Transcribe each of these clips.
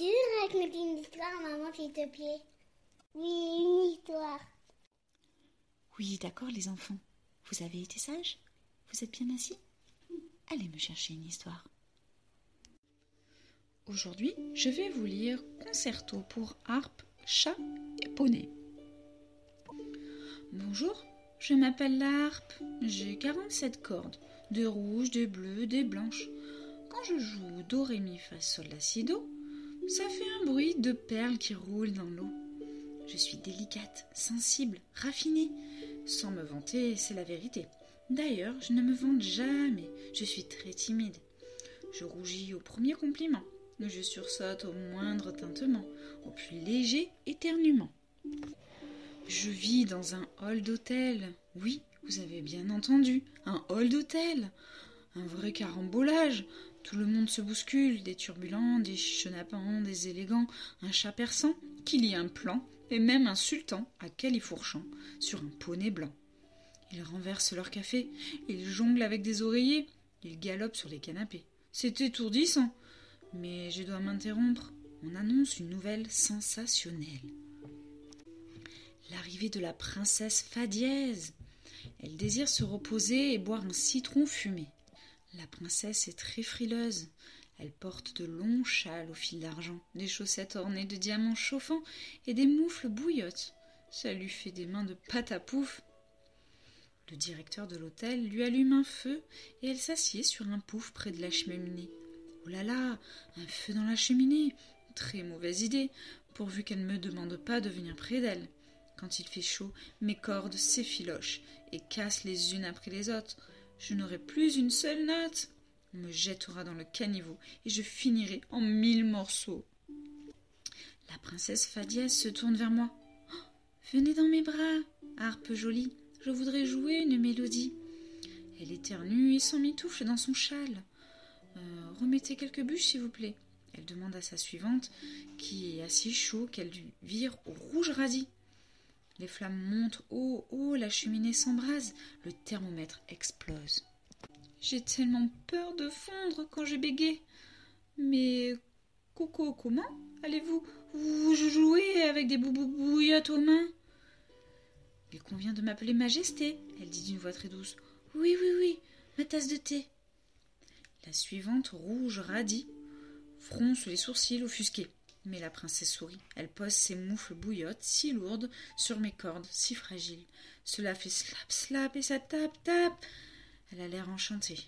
veux raconter une histoire, maman, s'il te plaît? Oui, une histoire. Oui, d'accord, les enfants. Vous avez été sages? Vous êtes bien assis? Allez me chercher une histoire. Aujourd'hui, je vais vous lire Concerto pour harpe, chat et poney. Bonjour, je m'appelle la harpe. J'ai 47 cordes, des rouges, des bleues, des blanches. Quand je joue do, ré, mi, fa, sol, la, si, do, ça fait un bruit de perles qui roulent dans l'eau. Je suis délicate, sensible, raffinée. Sans me vanter, c'est la vérité. D'ailleurs, je ne me vante jamais, je suis très timide. Je rougis au premier compliment. Je sursaute au moindre tintement, au plus léger éternuement. Je vis dans un hall d'hôtel. Oui, vous avez bien entendu, un hall d'hôtel. Un vrai carambolage. Tout le monde se bouscule, des turbulents, des chenapans, des élégants, un chat persan qui lit un plan, et même un sultan à califourchon sur un poney blanc. Ils renversent leur café, ils jonglent avec des oreillers, ils galopent sur les canapés. C'est étourdissant. Mais je dois m'interrompre. On annonce une nouvelle sensationnelle. L'arrivée de la princesse Fa dièse. Elle désire se reposer et boire un citron fumé. La princesse est très frileuse. Elle porte de longs châles au fil d'argent, des chaussettes ornées de diamants chauffants et des moufles bouillottes. Ça lui fait des mains de pâte à pouf. Le directeur de l'hôtel lui allume un feu et elle s'assied sur un pouf près de la cheminée. Oh là là, un feu dans la cheminée. Très mauvaise idée, pourvu qu'elle ne me demande pas de venir près d'elle. Quand il fait chaud, mes cordes s'effilochent et cassent les unes après les autres. Je n'aurai plus une seule note. On me jettera dans le caniveau et je finirai en 1000 morceaux. La princesse Fa dièse se tourne vers moi. Oh, venez dans mes bras, harpe jolie, je voudrais jouer une mélodie. Elle éternue et s'emmitoufle dans son châle. Remettez quelques bûches, s'il vous plaît. Elle demande à sa suivante, qui est à si chaud qu'elle lui vire au rouge radis. Les flammes montent haut, la cheminée s'embrase, le thermomètre explose. J'ai tellement peur de fondre quand je bégaye. Mais Coco, comment allez-vous vous jouer avec des bouillottes aux mains? Il convient de m'appeler Majesté, elle dit d'une voix très douce. Oui, ma tasse de thé. La suivante, rouge radis, fronce les sourcils offusqués. Mais la princesse sourit. Elle pose ses moufles bouillottes, si lourdes, sur mes cordes, si fragiles. Cela fait slap, slap, et ça tape, tape. Elle a l'air enchantée.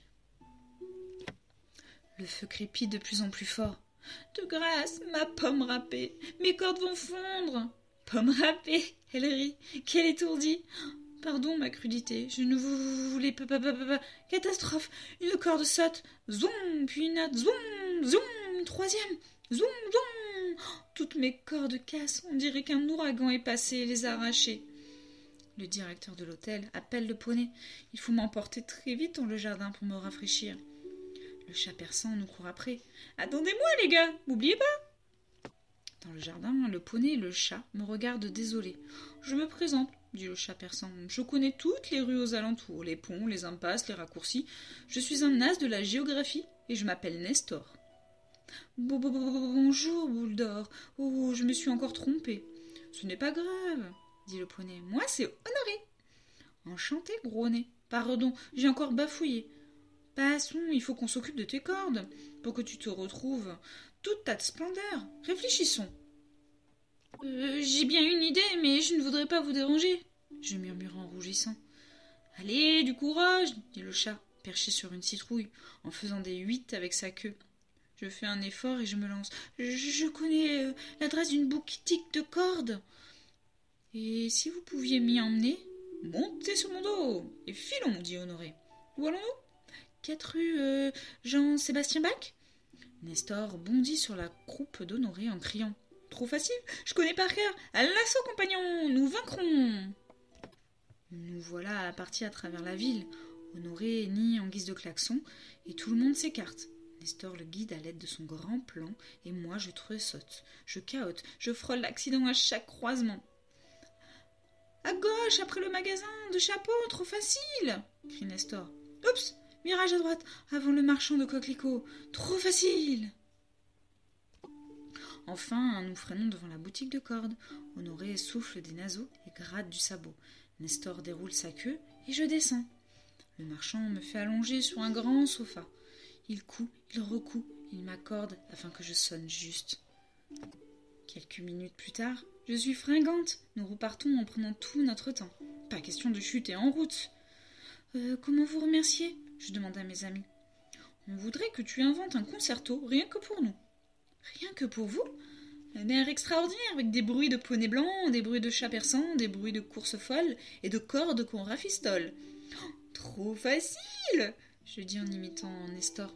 Le feu crépite de plus en plus fort. De grâce, ma pomme râpée, mes cordes vont fondre. Pomme râpée, elle rit, quelle étourdie. Pardon, ma crudité, je ne vous voulais pas. Catastrophe, une corde saute, zoom, puis une autre, zoom, une troisième, zoom. Toutes mes cordes cassent, on dirait qu'un ouragan est passé et les a arrachées. Le directeur de l'hôtel appelle le poney. Il faut m'emporter très vite dans le jardin pour me rafraîchir. Le chat persan nous court après. Attendez-moi, les gars, n'oubliez pas. Dans le jardin, le poney et le chat me regardent désolés. Je me présente, dit le chat persan. Je connais toutes les rues aux alentours, les ponts, les impasses, les raccourcis. Je suis un as de la géographie et je m'appelle Nestor. Bonjour, boule d'or. Oh, je me suis encore trompée. Ce n'est pas grave, dit le poney. Moi, c'est Honoré. Enchanté, gros nez. Pardon, j'ai encore bafouillé. Passons, il faut qu'on s'occupe de tes cordes, pour que tu te retrouves toute ta splendeur. Réfléchissons. J'ai bien une idée, mais je ne voudrais pas vous déranger, je murmure en rougissant. Allez, du courage, dit le chat, perché sur une citrouille, en faisant des 8 avec sa queue. Je fais un effort et je me lance. Je connais l'adresse d'une boutique de cordes. Et si vous pouviez m'y emmener? Montez sur mon dos et filons, dit Honoré. Où allons-nous? 4 rue Jean-Sébastien Bach? Nestor bondit sur la croupe d'Honoré en criant. Trop facile, je connais par cœur. À l'assaut, compagnons, nous vaincrons. Nous voilà partis à travers la ville. Honoré nie en guise de klaxon et tout le monde s'écarte. Nestor le guide à l'aide de son grand plan et moi je tressaute, je cahote, je frôle l'accident à chaque croisement. À gauche, après le magasin de chapeaux, trop facile, crie Nestor. Oups, virage à droite, avant le marchand de coquelicots, trop facile. Enfin, nous freinons devant la boutique de cordes. Honoré souffle des naseaux et gratte du sabot. Nestor déroule sa queue et je descends. Le marchand me fait allonger sur un grand sofa. Il coud, il recoud, il m'accorde afin que je sonne juste. Quelques minutes plus tard, je suis fringante. Nous repartons en prenant tout notre temps. Pas question de chuter en route. Comment vous remercier ? Je demande à mes amis. On voudrait que tu inventes un concerto, rien que pour nous. Rien que pour vous ? Un air extraordinaire avec des bruits de poney blanc, des bruits de chats persans, des bruits de courses folles et de cordes qu'on rafistole. Oh, trop facile ! Je dis en imitant Nestor.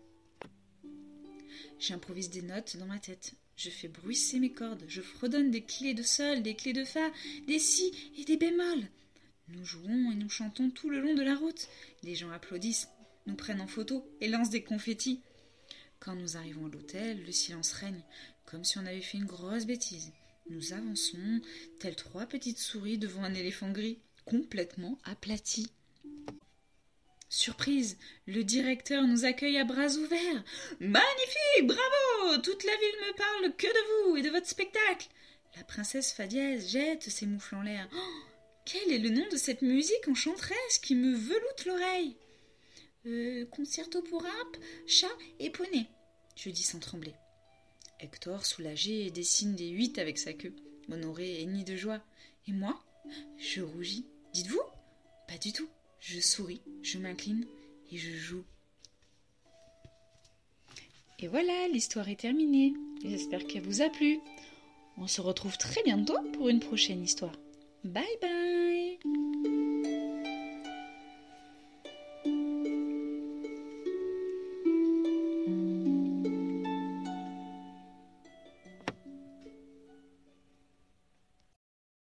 J'improvise des notes dans ma tête. Je fais bruisser mes cordes. Je fredonne des clés de sol, des clés de fa, des si et des bémols. Nous jouons et nous chantons tout le long de la route. Les gens applaudissent, nous prennent en photo et lancent des confettis. Quand nous arrivons à l'hôtel, le silence règne, comme si on avait fait une grosse bêtise. Nous avançons, telles 3 petites souris devant un éléphant gris, complètement aplati. Surprise, le directeur nous accueille à bras ouverts. « Magnifique, bravo! Toute la ville me parle que de vous et de votre spectacle !» La princesse Fadièse jette ses moufles en l'air. Oh, quel est le nom de cette musique enchanteresse qui me veloute l'oreille ? Concerto pour harpe, chat et poney, je dis sans trembler. Hector, soulagé, dessine des 8 avec sa queue. Honoré hennit de joie. Et moi, je rougis. Dites-vous ? Pas du tout. Je souris, je m'incline et je joue. Et voilà, l'histoire est terminée. J'espère qu'elle vous a plu. On se retrouve très bientôt pour une prochaine histoire. Bye bye!